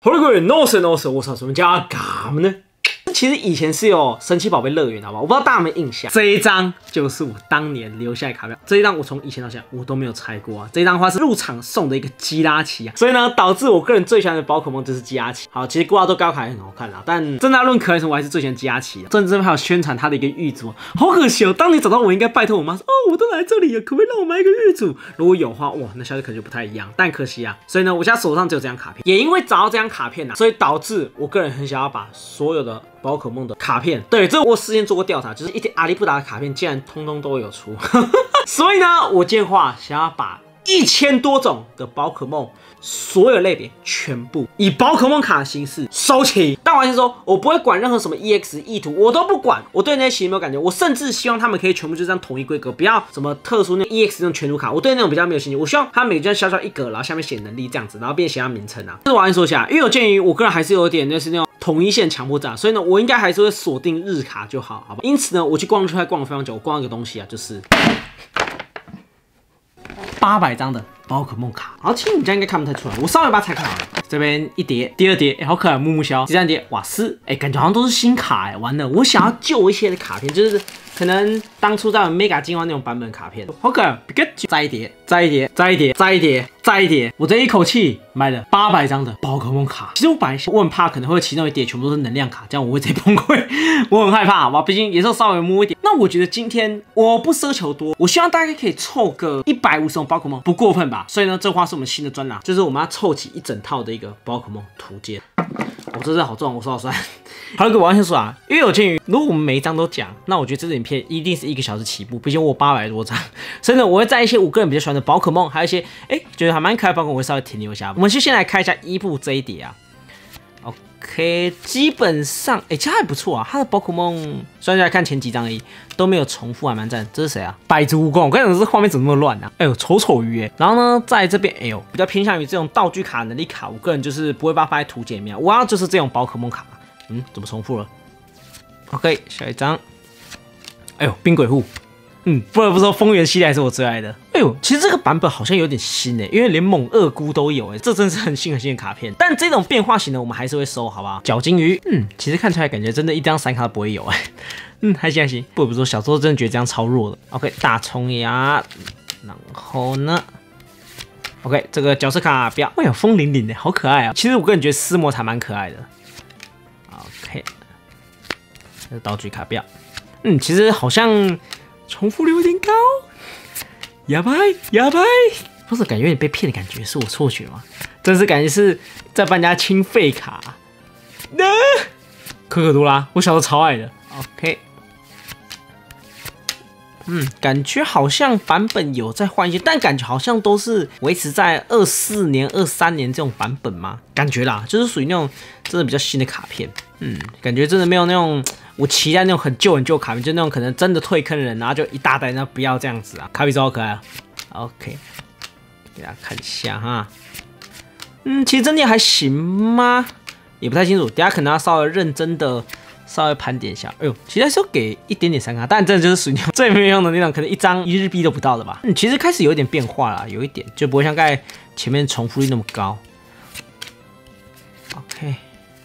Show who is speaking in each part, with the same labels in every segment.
Speaker 1: 好了，各位 ，no s no s， 我是什么家嘎们呢？其实以前是有神奇宝贝乐园，好不好？我不知道大家有没有印象，这一张就是我当年留下来的卡片。这一张我从以前到现在我都没有拆过啊。这一张的话是入场送的一个基拉奇啊，所以呢导致我个人最喜欢的宝可梦就是基拉奇。好，其实挂豆高卡也很好看啦，但真的要论可爱程度，我还是最喜欢基拉奇的。甚至这边还有宣传它的一个玉组，好可惜哦。当你找到我，应该拜托我妈说，哦，我都来这里了，可不可以让我买一个玉组？如果有的话，哇，那消息可能就不太一样。但可惜啊，所以呢，我现在手上只有这张卡片，也因为找到这张卡片啊，所以导致我个人很想要把所有的宝可梦的卡片，对，这我事先做过调查，就是一点阿里不达的卡片竟然通通都有出，所以呢，我计划想要把1000多种的宝可梦所有类别全部以宝可梦卡的形式收齐。但我还是说，我不会管任何什么 EX 意图，我都不管，我对那些其实没有感觉，我甚至希望他们可以全部就这样统一规格，不要什么特殊那种 EX 那种全图卡，我对那种比较没有兴趣。我希望它每个小小一格，然后下面写能力这样子，然后并写它名称啊。这我还是说一下，因为有鉴于我个人还是有点就是那种统一线强迫症，所以呢，我应该还是会锁定日卡就好，好吧？因此呢，我去逛出来逛了非常久，我逛一个东西啊，就是800张的宝可梦卡。好，其实你们家应该看不太出来，我稍微把它拆开好了。这边一叠，第二叠，好可爱，木木枭。第三叠，瓦斯，感觉好像都是新卡完了，我想要救一些的卡片，就是可能当初在 Mega 金花那种版本卡片，好可爱。再一叠，再一叠，再一叠，再一叠，再一叠，我这一口气买了800张的宝可梦卡。其实我本来我很怕可能会其中一叠全部都是能量卡，这样我会直接崩溃，我很害怕，好吧？毕竟也是稍微摸一点。那我觉得今天我不奢求多，我希望大家可以凑个150种宝可梦，不过分吧？所以呢，这话是我们新的专栏，就是我们要凑齐一整套的一个宝可梦图鉴。我这真的好重，我说好酸。好了，各位，我先说啊，因为有鉴于如果我们每一张都讲，那我觉得这支影片一定是1个小时起步，毕竟我有800多张，所以呢，我会在一些我个人比较喜欢的宝可梦，还有一些觉得还蛮可爱的宝可梦，我会稍微停留一下。我们就先来看一下伊布这一叠啊。OK， 基本上其实还不错啊，它的宝可梦虽然来看前几张而已，都没有重复，还蛮赞。这是谁啊？百足蜈蚣，我跟你讲，这画面怎么那么乱啊？丑丑鱼然后呢，在这边比较偏向于这种道具卡、能力卡，我个人就是不会把它放在图鉴里面，我要就是这种宝可梦卡。怎么重复了 ？OK， 下一张。冰鬼户。不得不说，风原系列还是我最爱的。其实这个版本好像有点新因为连猛鳄菇都有这真是很新的卡片。但这种变化型的我们还是会收，好不好？角金鱼，其实看出来感觉真的一张3卡都不会有还行还行。不得不说，小时候真的觉得这样超弱的。OK， 大葱牙，然后呢 ？OK， 这个角色卡不要，风铃铃的，好可爱啊！其实我个人觉得斯摩才蛮可爱的。OK， 这道具卡不要，其实好像。重复率有点高，哑巴，不是感觉有点被骗的感觉，是我错觉吗？真是感觉是在帮人家清废卡。可可多拉，我小时候超爱的。OK， 感觉好像版本有在换一些，但感觉好像都是维持在24年、23年这种版本嘛，感觉啦，就是属于那种真的比较新的卡片。感觉真的没有那种。我期待那种很旧的卡片，就那种可能真的退坑的人，然后就一大袋，那不要这样子啊！卡比兽好可爱啊 ！OK， 给大家看一下哈。其实真的还行吗？也不太清楚，等下可能要稍微认真的稍微盘点一下。其实还是要给一点点3卡，但真的就是属于最没有用的那种，可能1张1日币都不到的吧。其实开始有一点变化啦，有一点就不会像刚才前面重复率那么高。OK。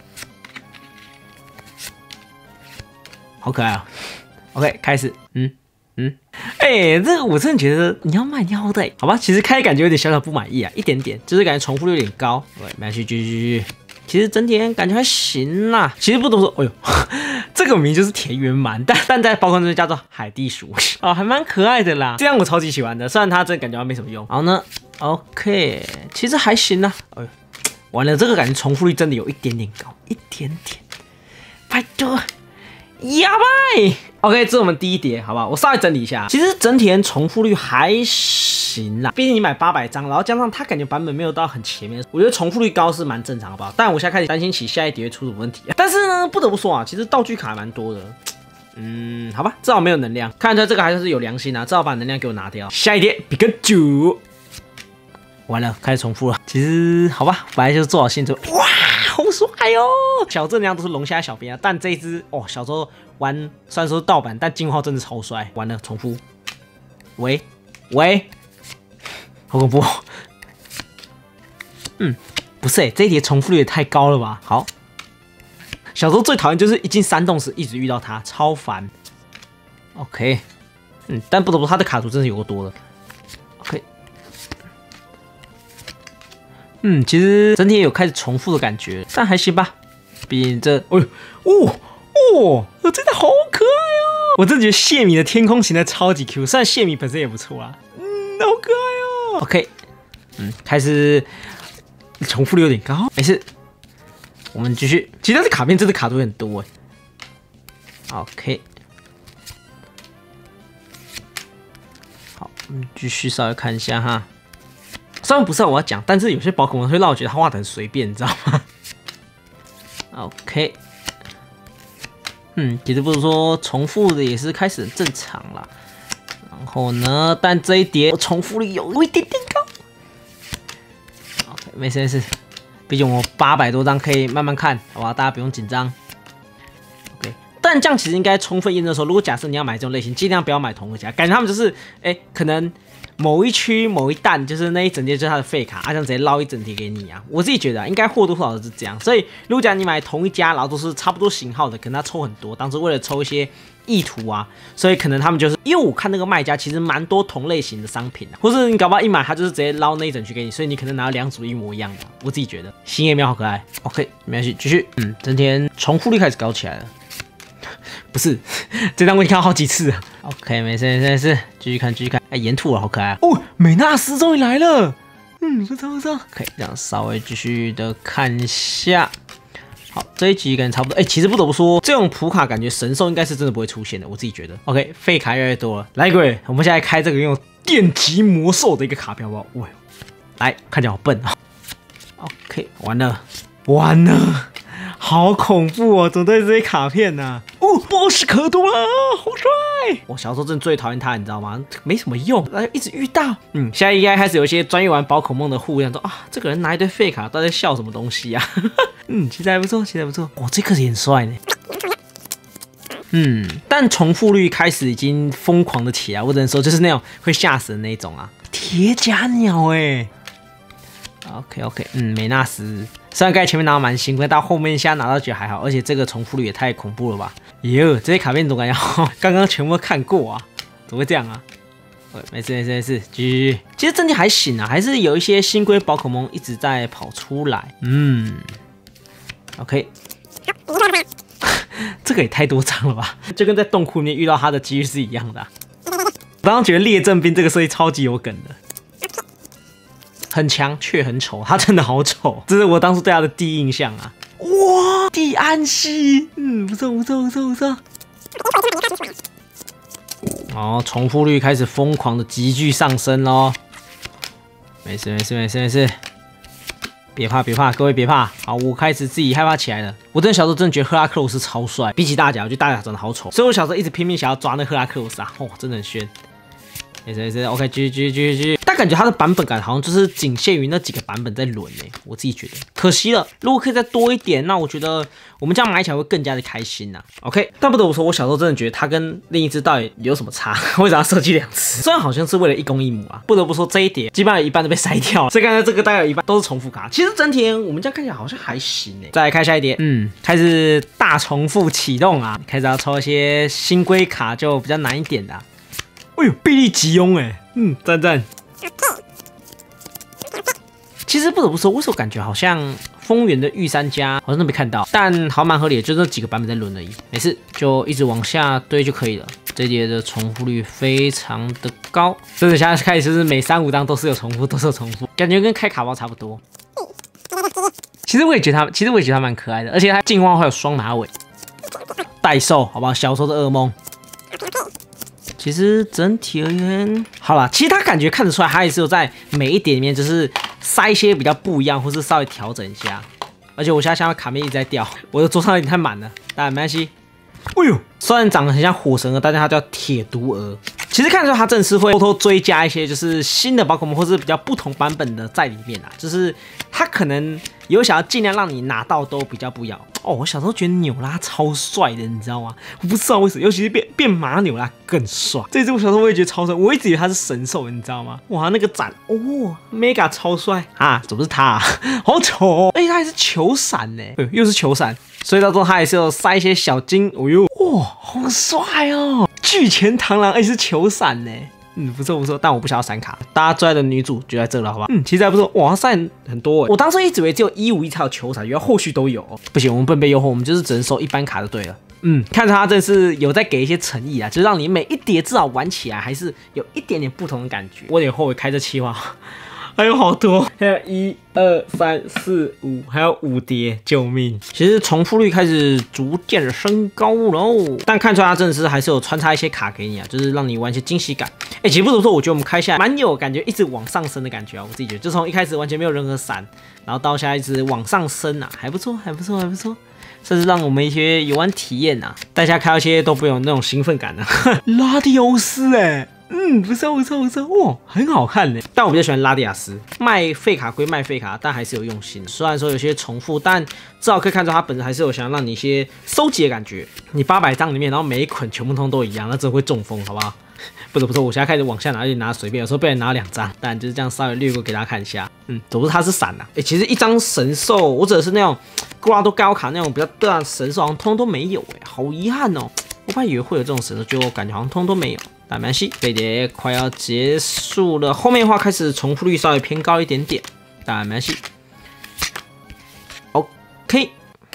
Speaker 1: 好可爱啊 ！OK， 开始，这个我真的觉得你要卖你好歹，好吧？其实开始感觉有点小小不满意啊，一点点，就是感觉重复率有点高。对，没关系，继续。其实整体感觉还行啦。其实不多说，这个名就是田园蛮，但在宝可梦中叫做海地鼠还蛮可爱的啦。这样我超级喜欢的，虽然它真的感觉没什么用。然后呢 ，OK， 其实还行啦。完了，这个感觉重复率真的有一点点高，一点点，拜托。哑巴 ，OK， 这是我们第一叠，好不好？我稍微整理一下，其实整体重复率还行啦。毕竟你买800张，然后加上它感觉版本没有到很前面，我觉得重复率高是蛮正常，好不好？但我现在开始担心起下一叠会出什么问题。但是呢，不得不说啊，其实道具卡蛮多的。好吧，至少没有能量，看出来这个还是有良心啊，至少把能量给我拿掉。下一叠比个9，完了，开始重复了。其实好吧，本来就是做好线之后，哇！好帅哦！小正娘都是龙虾小编啊，但这一只小时候玩虽然说是盗版，但进化真的超帅。完了，重复，喂，好恐怖！ 不是这一叠重复率也太高了吧？好，小时候最讨厌就是一进山洞时一直遇到它，超烦。OK， 但不得不说它的卡图真是有够多的。OK， 其实整体也有开始重复的感觉，但还行吧。毕竟这，这的好可爱哦！我真的觉得谢米的天空形态超级 Q， 虽然谢米本身也不错啊，好可爱哦。OK， 开始重复率有点高，没事，我们继续。其实它的卡片真的卡图很多哎。OK， 好，我们继续稍微看一下哈。虽然不是我要讲，但是有些宝可梦会让我觉得他画的很随便，你知道吗？OK。其实不是说重复的也是开始很正常啦。然后呢，但这一叠重复率有一点点高。OK， 没事没事，毕竟我800多张可以慢慢看，好吧？大家不用紧张。OK， 但这样其实应该充分验证说，如果假设你要买这种类型，尽量不要买同一家，感觉他们就是可能某一区某一弹就是那一整叠就是它的废卡，这样直接捞一整叠给你啊！我自己觉得应该或多或少是这样，所以如果讲你买同一家，然后都是差不多型号的，可能他抽很多，当时为了抽一些意图啊，所以可能他们就是因为我看那个卖家其实蛮多同类型的商品啊，或是你搞不好一买他就是直接捞那一整区给你，所以你可能拿到2组一模一样的。我自己觉得新叶喵好可爱 ，OK 没关系，继续，今天重复率开始高起来了。不是，这张我已经看到好几次了。OK， 没事没事，继续看继续看。岩兔好可爱啊！哦，美纳斯终于来了。不错，可以这样稍微继续的看一下。好，这一集感觉差不多。其实不得不说，这种普卡感觉神兽应该是真的不会出现的，我自己觉得。OK， 废卡越来越多了。来，各位，我们现在开这个用电击魔兽的一个卡片，好不好？喂，来，看起来好笨啊。OK， 完了。好恐怖哦！怎么都是这些卡片呢？波士可多了，好帅！我小时候真的最讨厌他，你知道吗？没什么用，一直遇到。现在应该开始有一些专业玩宝可梦的互相说啊，这个人拿一堆废卡，到底在笑什么东西啊？其实还不错，这个也很帅呢。但重复率开始已经疯狂的起来，我只能说就是那种会吓死的那种啊。铁甲鸟OK， 美纳斯。虽然刚才前面拿到蛮辛苦，但后面现在拿到觉得还好，而且这个重复率也太恐怖了吧！这些卡片总感觉刚刚全部都看过啊，怎么会这样啊？没事，继续。其实整体还行啊，还是有一些新规宝可梦一直在跑出来。OK， 这个也太多张了吧？就跟在洞窟里面遇到它的几率是一样的我刚刚觉得列阵兵这个设计超级有梗的。很强却很丑，他真的好丑，这是我当初对他的第一印象啊！哇，蒂安西，不错。重复率开始疯狂的急剧上升咯。没事，别怕，各位别怕。好，我开始自己害怕起来了。我真的小时候真的觉得赫拉克罗斯超帅，比起大甲，我觉得大甲长得好丑，所以我小时候一直拼命想要抓那赫拉克罗斯啊，真的很炫。没事 ，OK， 继续。但感觉它的版本感好像就是仅限于那几个版本在轮我自己觉得可惜了。如果可以再多一点，那我觉得我们这样买起来会更加的开心呐。OK， 但不得不说，我小时候真的觉得它跟另一只到底有什么差？为啥要设计2只？虽然好像是为了一公一母啊，不得不说这一叠基本上有一半都被筛掉了，所以刚才这个大概有一半都是重复卡。其实整体我们这样看起来好像还行再来看下一叠，开始大重复启动啊，开始要抽一些新规卡，就比较难一点的。臂力吉翁赞。其实不得不说，为什么感觉好像丰原的御三家好像都没看到，但好蛮合理的，就这几个版本在轮而已。没事，就一直往下堆就可以了。这叠的重复率非常的高，真的现在开始就是每3、5张都是有重复，感觉跟开卡包差不多。其实我也觉得它蛮可爱的，而且它进化会有双马尾，代兽好不好？小时候的噩梦。其实整体而言，好啦，其实他感觉看得出来，他也是有在每一点里面就是塞一些比较不一样，或是稍微调整一下。而且我现在卡面一直在掉，我的桌上有点太满了，但没关系。虽然长得很像火神蛾，但是它叫铁毒蛾。 其实看出它正是会偷偷追加一些就是新的宝可梦，或是比较不同版本的在里面啊，就是它可能有想要尽量让你拿到都比较不一样。哦，我小时候觉得纽拉超帅的，你知道吗？我不知道为什么，尤其是变马纽拉更帅。这只我小时候我也觉得超帅，我一直以为他是神兽，你知道吗？哇，那个展哦 ，Mega 超帅啊！怎么是他啊？好丑哦！而且他还是球闪呢，又是球闪，所以到时候他还是有塞一些小金。哦呦，哇，好帅哦！巨前螳螂，是球闪呢。不错不错，但我不想要闪卡。大家最爱的女主就在这了，好吧？其实还不错。哇，闪很多哎！我当时一直以为只有151才有球闪，原来后续都有。不行，我们不能被诱惑，我们就是只能收一般卡就对了。看着他真是有在给一些诚意啊，就是让你每一叠至少玩起来还是有一点点不同的感觉。我有点后悔开这企划。还有好多，还有1、2、3、4、5，还有5叠，救命！其实重复率开始逐渐的升高喽，但看出来它真的是还是有穿插一些卡给你啊，就是让你玩一些惊喜感。其实不怎么说，我觉得我们开下来蛮有感觉，一直往上升的感觉啊，我自己觉得，就从一开始完全没有任何闪，然后到现在一直往上升啊，还不错，还不错，还不错。甚至让我们一些游玩体验啊，大家看到一些都不有那种兴奋感啊。拉蒂欧斯不错不错不错，哇，很好看呢。但我比较喜欢拉蒂亚斯，卖废卡归卖废卡，但还是有用心。虽然说有些重复，但至少可以看出它本身还是有想要让你一些收集的感觉。你800张里面，然后每一捆全部通都一样，那真的会中风，好不好？不错不错，我现在开始往下拿，而且拿随便，有时候被人拿2张，但就是这样稍微略过给大家看一下。总之它是闪啊。其实一张神兽，我指的是那种古拉多高卡那种比较大的神兽，好像通都没有好遗憾哦。我本来以为会有这种神兽，结果感觉好像通都没有。但没关系，这一节快要结束了，后面的话开始重复率稍微偏高一点点，但没关系。OK，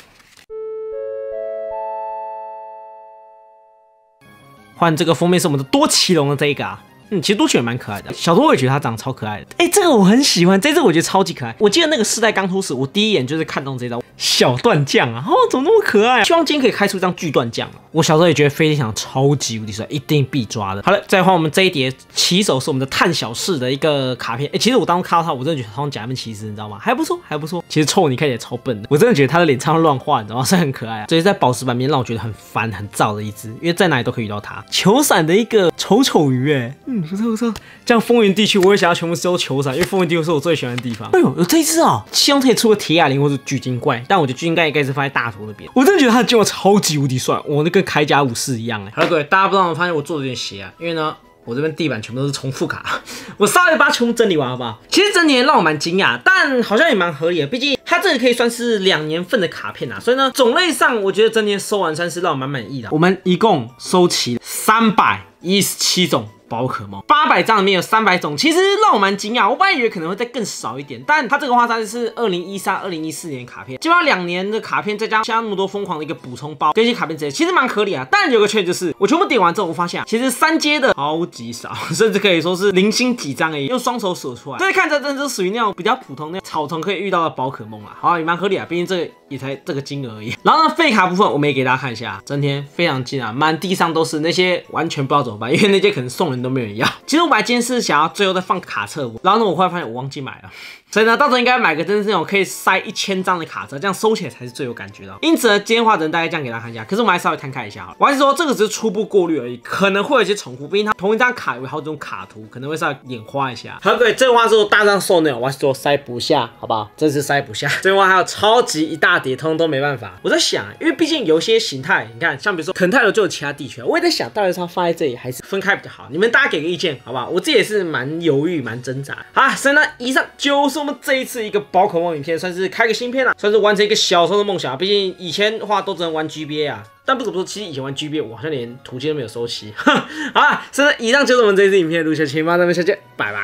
Speaker 1: 换这个封面是我们的多奇龙的这一个啊。其实多奇也蛮可爱的，小多我也觉得它长得超可爱的。这个我很喜欢，这只我觉得超级可爱。我记得那个世代刚出时，我第一眼就是看中这招小断将啊，怎么那么可爱啊？希望今天可以开出一张巨断将。我小时候也觉得飞天翔超级无敌帅，一定必抓的。好了，再换我们这一叠骑手是我们的探小士的一个卡片。其实我当时看到他，我真的觉得他像假面骑士，你知道吗？还不错，还不错。其实臭你看起来超笨的，我真的觉得他的脸超乱画，你知道吗？是很可爱啊。这是在宝石版面让我觉得很烦很燥的一只，因为在哪里都可以遇到它。球伞的一个丑丑鱼，不错不错。这样风云地区我也想要全部收球伞，因为风云地区是我最喜欢的地方。有这一只啊，希望可以出个铁哑铃或者巨鲸怪，但我觉得巨鲸怪应该是放在大图那边。我真的觉得他的金额超级无敌帅，我那跟铠甲武士一样好了，各位，大家不知道我发现我做的有点邪啊，因为呢，我这边地板全部都是重复卡，我稍微把它全部整理完好不好？其实整体让我蛮惊讶，但好像也蛮合理的，毕竟它这个可以算是2年份的卡片所以呢，种类上我觉得整体收完算是让我蛮满意的。我们一共收齐317种宝可梦，800张里面有300种，其实让我蛮惊讶。我本来以为可能会再更少一点，但它这个话它是2013、2014年卡片，基本上2年的卡片再加那么多疯狂的一个补充包跟一些卡片之类，其实蛮合理啊。但有个缺点就是，我全部点完之后，我发现其实3阶的超级少，甚至可以说是零星几张而已，用双手数出来。所以看着真的是属于那种比较普通的草丛可以遇到的宝可梦啦，好，也蛮合理啊，毕竟这个也才这个金额而已。然后呢，废卡部分我们也给大家看一下，整天非常近啊，满地上都是那些完全不知道怎么办，因为那些可能送人都没有人要。其实我本来今天是想要最后再放卡册，然后呢，我后来发现我忘记买了。所以呢，到时候应该买个真的是那种可以塞1000张的卡册，这样收起来才是最有感觉的。因此呢，今天话只能大概这样给大家看一下。可是我们还稍微摊开一下好了，我还是说这个只是初步过滤而已，可能会有一些重复，毕竟它同一张卡有好几种卡图，可能会稍微眼花一下。好，各位，这个话是大张收内容，我还是说塞不下，好不好？真是塞不下。这个话还有超级一大叠，通通都没办法。我在想，因为毕竟有些形态，你看，像比如说肯泰罗就有其他地区，我也在想，到底是要放在这里还是分开比较好？你们大家给个意见，好不好？我自己也是蛮犹豫、蛮挣扎。好，所以呢，以上就是我们这一次一个宝可梦影片，算是开个新片啦，算是完成一个小时候的梦想。毕竟以前的话都只能玩 GBA 啊，但不得不说，其实以前玩 GBA 我好像连图鉴都没有收齐。好啦，所以呢，以上就是我们这一次影片的录下，请帮咱们下见，拜拜。